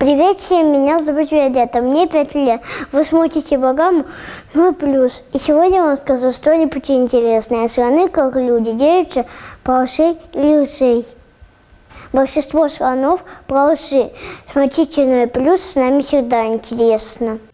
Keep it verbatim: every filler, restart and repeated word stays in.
Привет всем, меня зовут Виолетта, мне пять лет. Вы смотрите программу «Ну и плюс». И сегодня я вам скажу что-нибудь интересное. Слоны, как люди, делятся по ушей или ушей. Большинство слонов про уши. Смотрите «Ну и плюс», с нами всегда интересно.